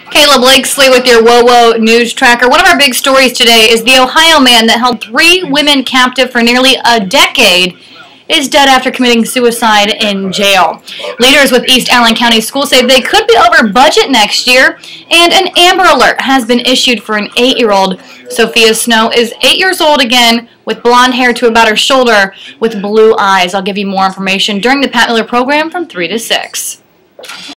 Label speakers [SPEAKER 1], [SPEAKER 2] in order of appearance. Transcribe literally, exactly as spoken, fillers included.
[SPEAKER 1] Kayla Blakesley with your WOWO News Tracker. One of our big stories today is the Ohio man that held three women captive for nearly a decade is dead after committing suicide in jail. Leaders with East Allen County Schools say they could be over budget next year, and an Amber Alert has been issued for an eight-year-old. Sophia Snow is eight years old again, with blonde hair to about her shoulder, with blue eyes. I'll give you more information during the Pat Miller program from three to six.